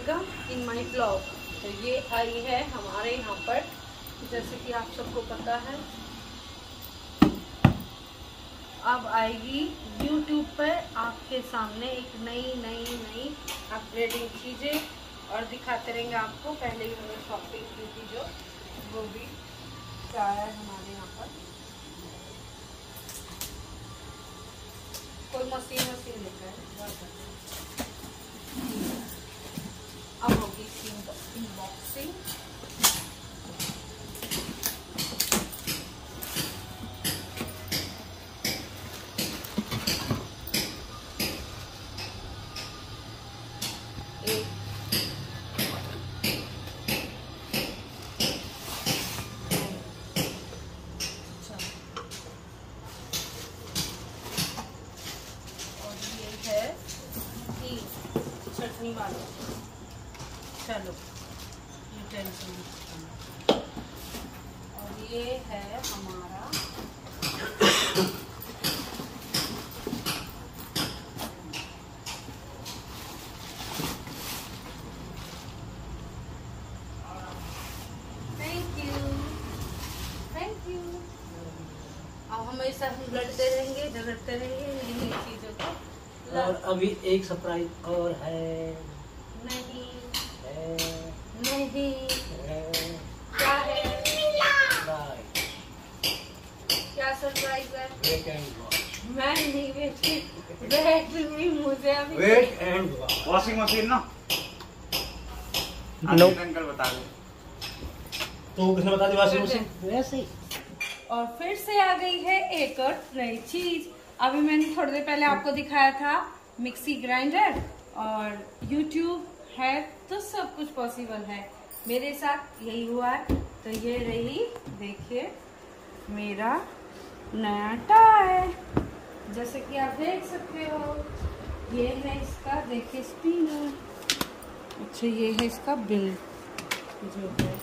Welcome in my blog. तो ये आई है हमारे यहाँ पर, जैसे कि आप सबको पता है, अब आएगी YouTube पर आपके सामने एक नई अपग्रेडिंग चीज़ें और दिखाते रहेंगे आपको। पहले ही हमने शॉपिंग की थी जो, वो भी क्या है हमारे यहाँ पर। कोई मशीन लेकर है, अब होगी अनबॉक्सिंग। चटनी वाला, चलो यूटेंसिल, और ये है हमारा थैंक यू। अब हमेशा हम लड़ते रहेंगे, झगड़ते रहेंगे इन्हीं चीजों को। और अभी एक सरप्राइज और है। नहीं है। क्या है? क्या सरप्राइज है? Wait and wash. मैं नहीं बेचती, वेट भी मुझे अभी wait and wash. Washing machine ना? नो अंकल बता दो। तो किसने बता दी वॉशिंग मशीन? वैसे ही। और फिर से आ गई है एक और नई चीज। अभी मैंने थोड़ी देर पहले आपको दिखाया था मिक्सी ग्राइंडर, और YouTube है तो सब कुछ पॉसिबल है। मेरे साथ यही हुआ है। तो ये रही, देखिए मेरा नया टायर, जैसे कि आप देख सकते हो। ये है इसका, देखिए स्पिनर। अच्छा, ये है इसका बिल जो है।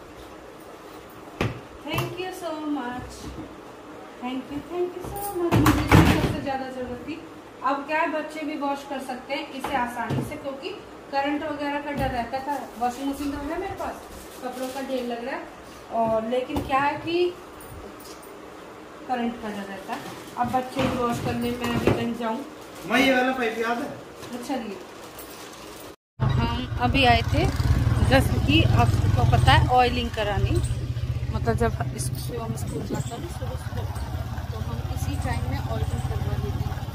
Thank you so much, thank you so much. मुझे सबसे ज़्यादा ज़रूरत थी। अब क्या है, बच्चे भी वॉश कर सकते हैं इसे आसानी से, क्योंकि करंट वगैरह का डर रहता था। वॉशिंग मशीन तो है मेरे पास, कपड़ों का ढेर लग रहा है, और लेकिन क्या है कि करंट का डर रहता है। अब बच्चे भी वॉश करने में अभी कहीं जाऊँ। मैं ये वाला पाइप याद है? अच्छा लिए हम अभी आए थे, जैसे कि आपको पता है, ऑयलिंग करानी। मतलब जब हम स्कूल जाता है सुबह, तो हम इसी टाइम में ऑयलिंग करवा देते हैं।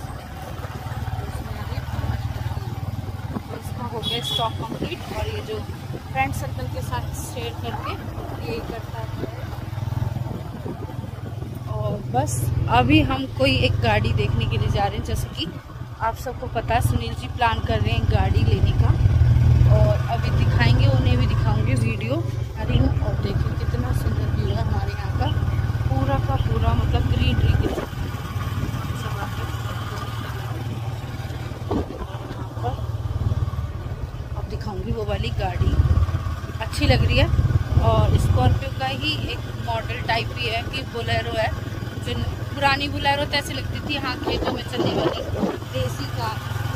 इसका हो गया स्टॉक कंप्लीट, और ये जो फ्रेंड सर्कल के साथ शेयर करके ये करता है। और बस अभी हम कोई एक गाड़ी देखने के लिए जा रहे हैं। जैसे कि आप सबको पता है, सुनील जी प्लान कर रहे हैं गाड़ी लेने का, और अभी दिखाएंगे, उन्हें भी दिखाऊंगे वीडियो। और देखिए कितना सुंदर व्यू है हमारे यहाँ का, पूरा का पूरा, मतलब ग्रीनरी के सब। अब दिखाऊंगी वो वाली गाड़ी, अच्छी लग रही है। और स्कॉर्पियो का ही एक मॉडल टाइप भी है, कि बोलेरो है, जो पुरानी बोलेरो तो ऐसी लगती थी यहाँ खेतों में चलने वाली देसी कार,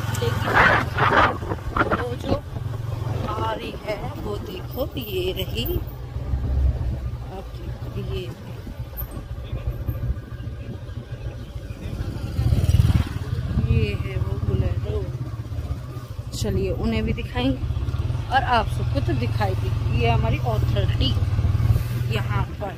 लेकिन वो जो आ रही है वो देखो, ये रही। ये है वो बोलेरो। चलिए उन्हें भी दिखाएंगे, और आप सबको तो दिखाई दी। ये हमारी ऑथोरिटी यहाँ पर।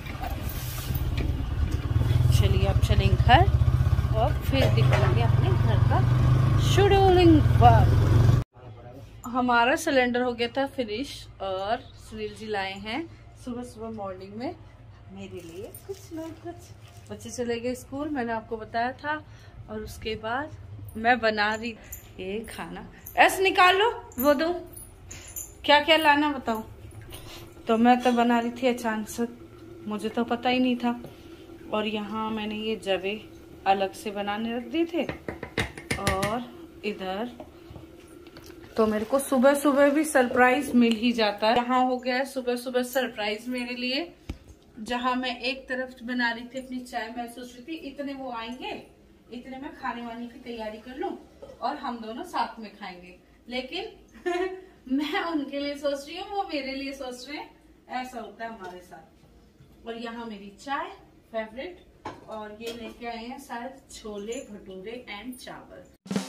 चलिए अब चलेंगे घर, और फिर दिखाएंगे अपने घर का शेड्यूलिंग वर्क। हमारा सिलेंडर हो गया था फिनिश, और सुनील जी लाए हैं सुबह मॉर्निंग में मेरे लिए कुछ ना कुछ। बच्चे चले गए स्कूल, मैंने आपको बताया था, और उसके बाद मैं बना रही ये खाना। ऐसे निकाल लो, वो दो, क्या क्या लाना बताओ। तो मैं तो बना रही थी अचानक से, मुझे तो पता ही नहीं था। और यहाँ मैंने ये जवे अलग से बनाने रख दिए थे, और इधर तो मेरे को सुबह सुबह भी सरप्राइज मिल ही जाता है। यहाँ हो गया है सुबह सुबह सरप्राइज मेरे लिए, जहाँ मैं एक तरफ बना रही थी अपनी चाय। मैं सोच रही थी इतने वो आएंगे, इतने में खाने वाने की तैयारी कर लूं और हम दोनों साथ में खाएंगे, लेकिन मैं उनके लिए सोच रही हूँ, वो मेरे लिए सोच रहे हैं, ऐसा होता है हमारे साथ। और यहाँ मेरी चाय फेवरेट, और ये लेके आए हैं शायद छोले भटूरे एंड चावल।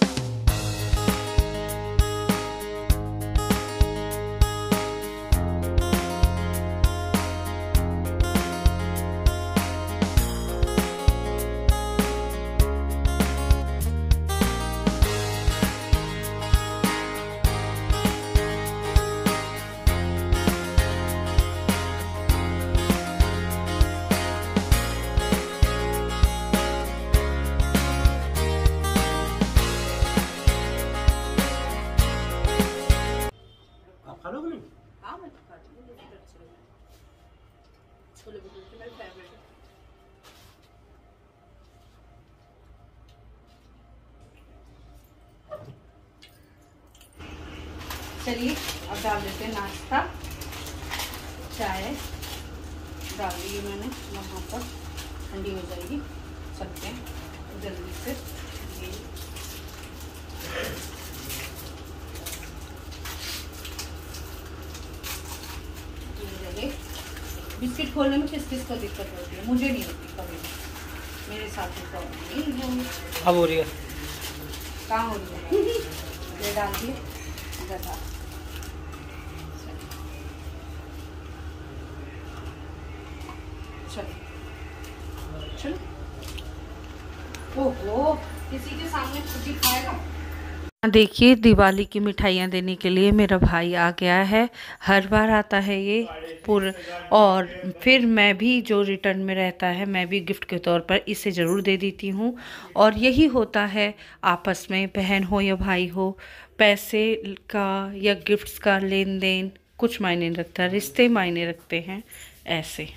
हाँ मैं तो खाती हूँ, मुझे अच्छे लगते हैं छोले भटूरे, मेरे फेवरेट है। चलिए अब डाल देते हैं नाश्ता। चाय डाल दी मैंने वहाँ पर, ठंडी हो जाएगी, चलते हैं जल्दी से। ये बिस्किट खोलने में किस किस को दिक्कत होती है, मुझे नहीं होती कभी, मेरे साथ नहीं है। अब हो रही है, कहाँ हो रही है? ये डाल दिए जैसा। चलो ओहो, किसी के सामने छुट्टी खाएगा। देखिए दिवाली की मिठाइयाँ देने के लिए मेरा भाई आ गया है। हर बार आता है ये पूरा, और फिर मैं भी जो रिटर्न में रहता है मैं भी गिफ्ट के तौर पर इसे ज़रूर दे देती हूँ। और यही होता है आपस में, बहन हो या भाई हो, पैसे का या गिफ्ट्स का लेन देन कुछ मायने नहीं रखता, रिश्ते मायने रखते हैं ऐसे।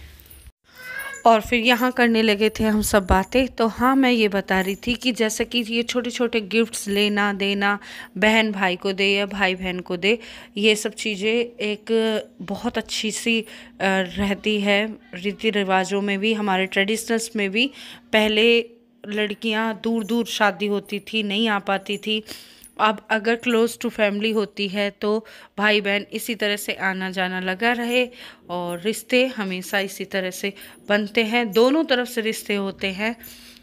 और फिर यहाँ करने लगे थे हम सब बातें। तो हाँ, मैं ये बता रही थी कि जैसे कि ये छोटे छोटे गिफ्ट्स लेना देना, बहन भाई को दे या भाई बहन को दे, ये सब चीज़ें एक बहुत अच्छी सी रहती है रीति रिवाजों में भी, हमारे ट्रेडिशनल्स में भी। पहले लड़कियाँ दूर दूर शादी होती थी, नहीं आ पाती थी। अब अगर क्लोज़ टू फैमिली होती है तो भाई बहन इसी तरह से आना जाना लगा रहे, और रिश्ते हमेशा इसी तरह से बनते हैं, दोनों तरफ से रिश्ते होते हैं।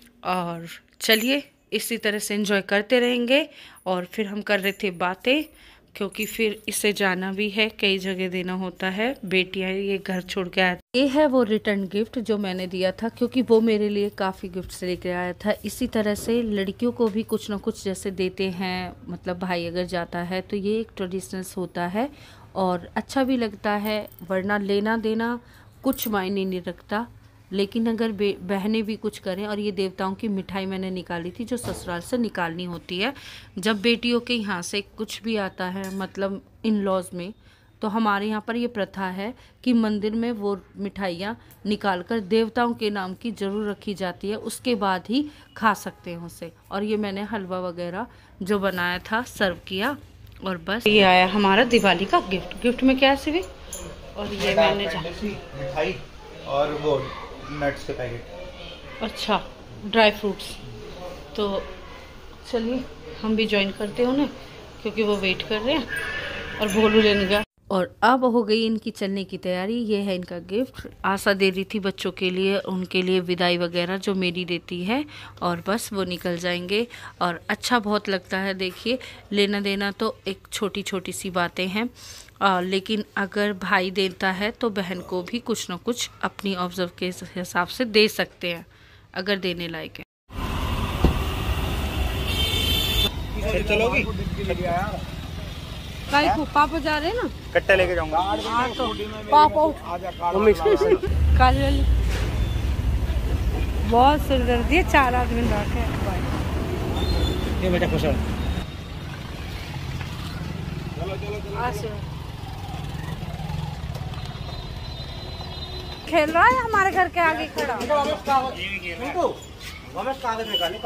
और चलिए इसी तरह से एंजॉय करते रहेंगे। और फिर हम कर रहे थे बातें, क्योंकि फिर इसे जाना भी है, कई जगह देना होता है, बेटियां ये घर छोड़ के आती। ये है वो रिटर्न गिफ्ट जो मैंने दिया था, क्योंकि वो मेरे लिए काफ़ी गिफ्ट्स लेके आया था। इसी तरह से लड़कियों को भी कुछ ना कुछ जैसे देते हैं, मतलब भाई अगर जाता है तो ये एक ट्रेडिशनल्स होता है और अच्छा भी लगता है, वरना लेना देना कुछ मायने नहीं रखता। लेकिन अगर बहनें भी कुछ करें, और ये देवताओं की मिठाई मैंने निकाली थी जो ससुराल से निकालनी होती है जब बेटियों के यहाँ से कुछ भी आता है, मतलब इन लॉज में, तो हमारे यहाँ पर ये प्रथा है कि मंदिर में वो मिठाइयाँ निकाल कर देवताओं के नाम की ज़रूर रखी जाती है, उसके बाद ही खा सकते हैं उसे। और ये मैंने हलवा वगैरह जो बनाया था सर्व किया, और बस ये आया हमारा दिवाली का गिफ्ट। गिफ्ट में क्या है सिवी? और ये मैंने मिठाई और वो नट्स के पैकेट। अच्छा, ड्राई फ्रूट्स। तो चलिए हम भी ज्वाइन करते हैं उन्हें, क्योंकि वो वेट कर रहे हैं और भोलू लेने गया। और अब हो गई इनकी चलने की तैयारी। ये है इनका गिफ्ट। आशा दे रही थी बच्चों के लिए, उनके लिए विदाई वगैरह जो मेरी देती है, और बस वो निकल जाएंगे। और अच्छा बहुत लगता है। देखिए, लेना देना तो एक छोटी छोटी सी बातें हैं, लेकिन अगर भाई देता है तो बहन को भी कुछ ना कुछ अपनी ऑब्जर्व के हिसाब से दे सकते हैं, अगर देने लायक है। चलोगी? कल को पापा जा रहे हैं ना, कट्टा लेके जाऊंगा। हाँ तो पापा कल बहुत सिरदर्दी है, 4 आदमी बैठे हैं। ये बेटा खुश हो। खेल रहा है हमारे घर के आगे खड़ा। कागज निकाले,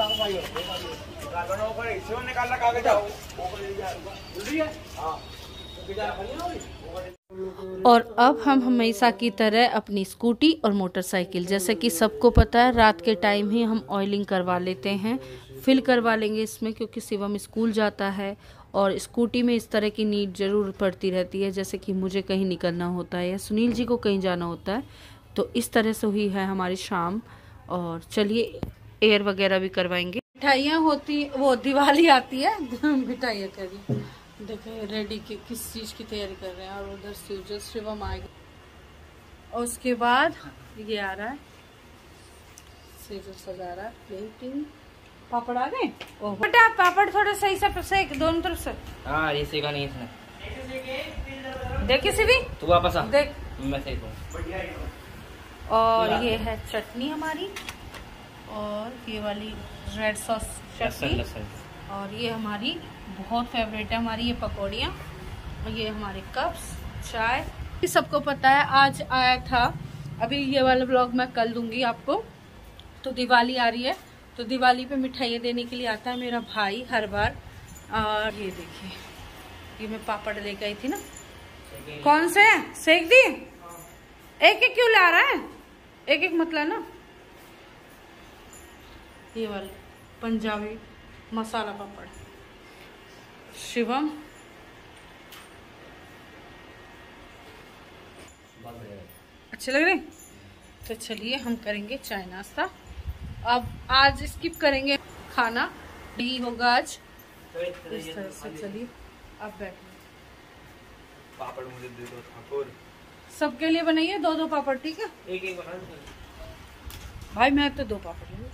निकालना कागज आओ। और अब हम हमेशा की तरह अपनी स्कूटी और मोटरसाइकिल, जैसे कि सबको पता है, रात के टाइम ही हम ऑयलिंग करवा लेते हैं, फिल करवा लेंगे इसमें, क्योंकि शिवम स्कूल जाता है और स्कूटी में इस तरह की नीड ज़रूर पड़ती रहती है, जैसे कि मुझे कहीं निकलना होता है या सुनील जी को कहीं जाना होता है, तो इस तरह से हुई है हमारी शाम। और चलिए एयर वगैरह भी करवाएंगे। मिठाइयाँ होती, वो दिवाली आती है मिठाइयाँ करी, देखो रेडी की किस चीज़ की तैयारी कर रहे हैं। और उधर सूरज शिवम आएगी और उसके बाद ये आ रहा है, सजा रहा है प्लेटिंग। पापड़ आ गए? बेटा पापड़ थोड़ा सही से सेक दोनों तरफ से। हाँ ये सेका नहीं इसने। देख किसी भी तू वापस आ, देख मैं सेकूं। और ये है चटनी हमारी, और ये वाली रेड सॉस चटनी, और ये हमारी बहुत फेवरेट है हमारी ये पकौड़ियाँ, और ये हमारे कप्स चाय। सबको पता है आज आया था, अभी ये वाला ब्लॉग मैं कल दूंगी आपको। तो दिवाली आ रही है, तो दिवाली पे मिठाइयाँ देने के लिए आता है मेरा भाई हर बार। और ये देखिए, ये मैं पापड़ लेकर आई थी ना। कौन से हैं? सेक दिए? एक एक क्यों ला रहा है? एक एक मत लाना। ये वाले पंजाबी मसाला पापड़ शिवम। अच्छे लग रहे? तो चलिए हम करेंगे चाय नाश्ता। अब आज स्किप करेंगे खाना, नहीं होगा आज इस तरह से। चलिए अब बैठिए। पापड़ मुझे दे दो ठाकुर। सबके लिए बनाइए 2-2 पापड़, ठीक है? एक एक बना भाई मैं तो 2 पापड़ लूँगी।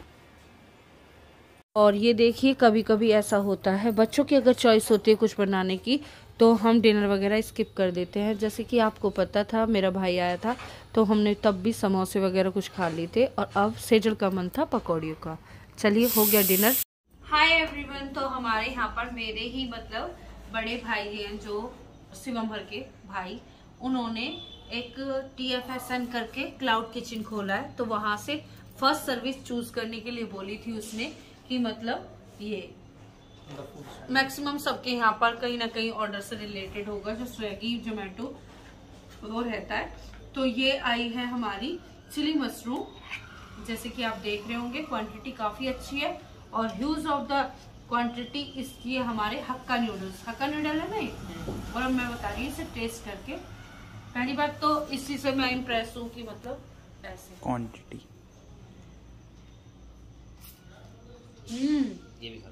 और ये देखिए कभी कभी ऐसा होता है, बच्चों की अगर चॉइस होती है कुछ बनाने की तो हम डिनर वगैरह स्किप कर देते हैं। जैसे कि आपको पता था मेरा भाई आया था तो हमने तब भी समोसे वगैरह कुछ खा लिए थे, और अब सेजल का मन था पकौड़ियों का। चलिए हो गया डिनर। हाय एवरीवन, तो हमारे यहाँ पर मेरे ही मतलब बड़े भाई हैं जो शिवम भर के भाई, उन्होंने एक TFSN करके क्लाउड किचन खोला है। तो वहाँ से फर्स्ट सर्विस चूज करने के लिए बोली थी उसने कि मतलब ये मैक्सिमम सबके यहाँ पर कहीं ना कहीं ऑर्डर से रिलेटेड होगा, जो स्विगी जोमेटो वो रहता है। तो ये आई है हमारी चिली मशरूम, जैसे कि आप देख रहे होंगे क्वांटिटी काफी अच्छी है, और ह्यूज ऑफ द क्वांटिटी इसकी है हमारे हक्का नूडल्स। हक्का नूडल है ना, और अब मैं बता रही हूँ इसे टेस्ट करके। पहली बात तो इसी से मैं इम्प्रेस हूँ कि मतलब ऐसे क्वांटिटी। ये भी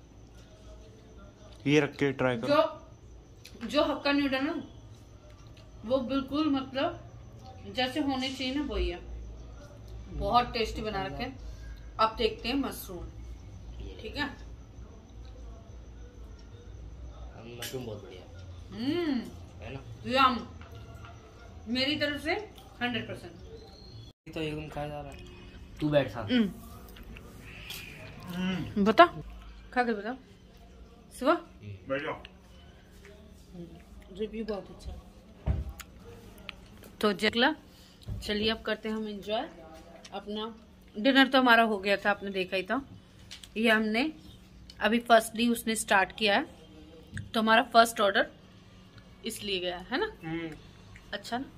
ये रख के ट्राई करो। जो हक्का नूडल ना वो बिल्कुल मतलब जैसे होने चाहिए ना वही है, बहुत टेस्टी बना रखे हैं। अब देखते हैं मशरूम, ठीक है? मशरूम बहुत बढ़िया है ना, यम मेरी तरफ से 100%। तो एकदम खाया जा रहा है। तू बैठ सा। बता खा के बता सुबह। रिव्यू बहुत अच्छा। तो जगला चलिए अब करते हैं हम एंजॉय अपना डिनर। तो हमारा हो गया था, आपने देखा ही था। ये हमने अभी फर्स्टली उसने स्टार्ट किया है, तो हमारा फर्स्ट ऑर्डर इसलिए गया है ना। अच्छा ना,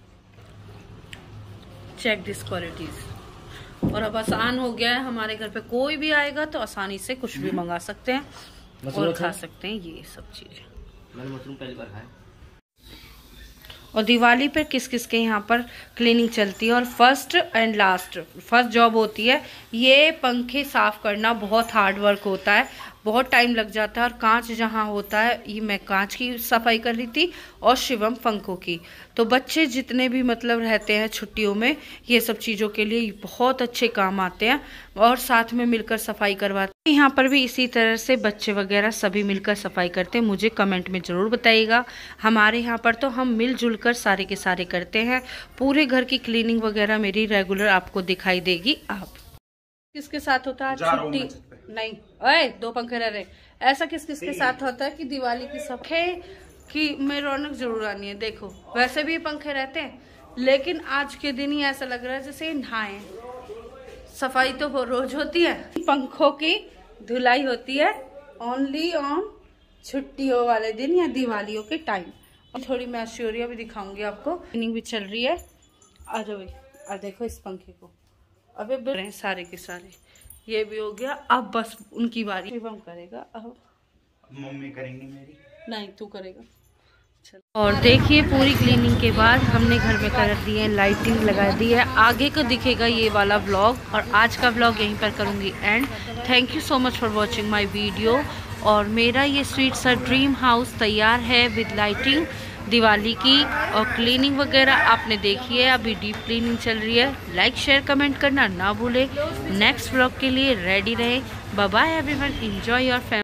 चेक दिस क्वालिटीज। और अब आसान हो गया है, हमारे घर पे कोई भी आएगा तो आसानी से कुछ भी मंगा सकते हैं और खा सकते हैं ये सब चीजें। मैंने मशरूम पहली बार खाया। और दिवाली पर किस किस के यहाँ पर क्लीनिंग चलती है, और first and last first job होती है ये पंखे साफ करना। बहुत हार्ड वर्क होता है, बहुत टाइम लग जाता है। और कांच जहाँ होता है, ये मैं कांच की सफाई कर रही थी और शिवम पंखों की। तो बच्चे जितने भी मतलब रहते हैं छुट्टियों में, ये सब चीज़ों के लिए बहुत अच्छे काम आते हैं, और साथ में मिलकर सफाई करवाते हैं। यहाँ पर भी इसी तरह से बच्चे वगैरह सभी मिलकर सफाई करते हैं। मुझे कमेंट में ज़रूर बताइएगा। हमारे यहाँ पर तो हम मिलजुल कर सारे के सारे करते हैं। पूरे घर की क्लीनिंग वगैरह मेरी रेगुलर आपको दिखाई देगी। आप किसके साथ होता है छुट्टी? नहीं ओए, 2 पंखे रह रहे। ऐसा किस किस के साथ होता है कि दिवाली की सफाई की में रौनक जरूर आनी है। देखो वैसे भी पंखे रहते हैं, लेकिन आज के दिन ही ऐसा लग रहा है जैसे नहाए। सफाई तो रोज होती है, पंखों की धुलाई होती है ओनली ऑन छुट्टियों वाले दिन या दिवालियों के टाइम। और थोड़ी मैं ऐश्वर्या भी दिखाऊंगी आपको, क्लीनिंग भी चल रही है। आ जाओ, और देखो इस पंखे को अबे सारे के सारे ये भी हो गया। अब बस उनकी बारी शिवम करेगा। अब मम्मी करेंगी मेरी। नहीं तू करेगा। और देखिए पूरी क्लीनिंग के बाद हमने घर में कर दी है, लाइटिंग लगा दी है। आगे को दिखेगा ये वाला व्लॉग और आज का व्लॉग यहीं पर करूँगी and. Thank you so much for watching my video. और मेरा ये स्वीट सा ड्रीम हाउस तैयार है विद लाइटिंग दिवाली की, और क्लीनिंग वगैरह आपने देखी है, अभी डीप क्लीनिंग चल रही है। लाइक शेयर कमेंट करना ना भूले। नेक्स्ट व्लॉग के लिए रेडी रहें। Bye bye everyone, enjoy your family.